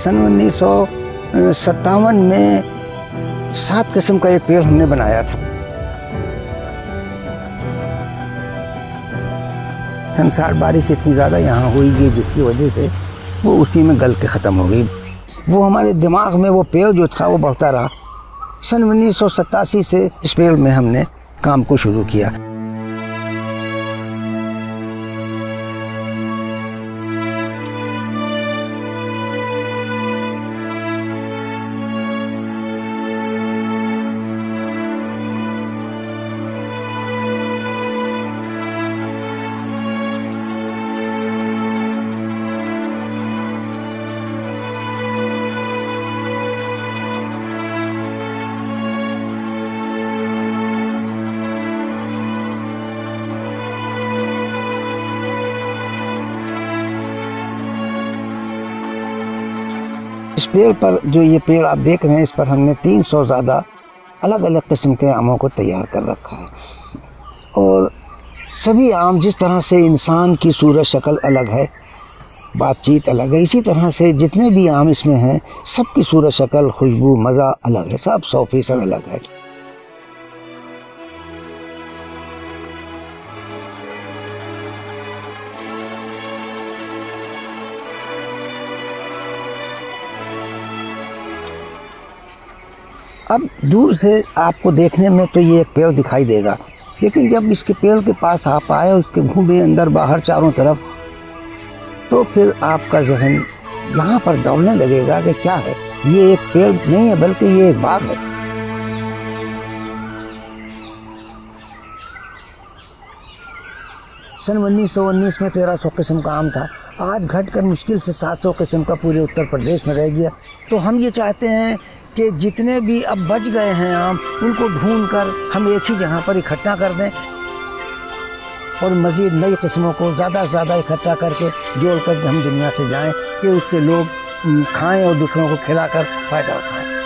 सन 1957 में 7 किस्म का एक पेड़ हमने बनाया था। संसार बारिश इतनी ज़्यादा यहाँ हुई कि जिसकी वजह से वो उसी में गल के ख़त्म हो गई। वो हमारे दिमाग में वो पेड़ जो था वो बढ़ता रहा। सन 1987 से इस पेड़ में हमने काम को शुरू किया। इस पेड़ पर जो ये पेड़ आप देख रहे हैं, इस पर हमने 300 ज़्यादा अलग अलग किस्म के आमों को तैयार कर रखा है। और सभी आम जिस तरह से इंसान की सूरत शक्ल अलग है, बातचीत अलग है, इसी तरह से जितने भी आम इसमें हैं सबकी सूरत शक्ल, खुशबू, मज़ा अलग है, सब 100% अलग है। अब दूर से आपको देखने में तो ये एक पेड़ दिखाई देगा, लेकिन जब इसके पेड़ के पास आप आए, उसके घूमे अंदर बाहर चारों तरफ, तो फिर आपका जहन यहाँ पर दौड़ने लगेगा कि क्या है, ये एक पेड़ नहीं है बल्कि ये एक बाग है। सन 1919 में 1300 किस्म का आम था, आज घटकर मुश्किल से 700 किस्म का पूरे उत्तर प्रदेश में रह गया। तो हम ये चाहते हैं कि जितने भी अब बच गए हैं आम, उनको ढूंढकर हम एक ही जगह पर इकट्ठा कर दें और मज़ीद नई किस्मों को ज़्यादा से ज़्यादा इकट्ठा करके जोड़ कर हम दुनिया से जाएं कि उससे लोग खाएं और दूसरों को खिलाकर फ़ायदा उठाएं।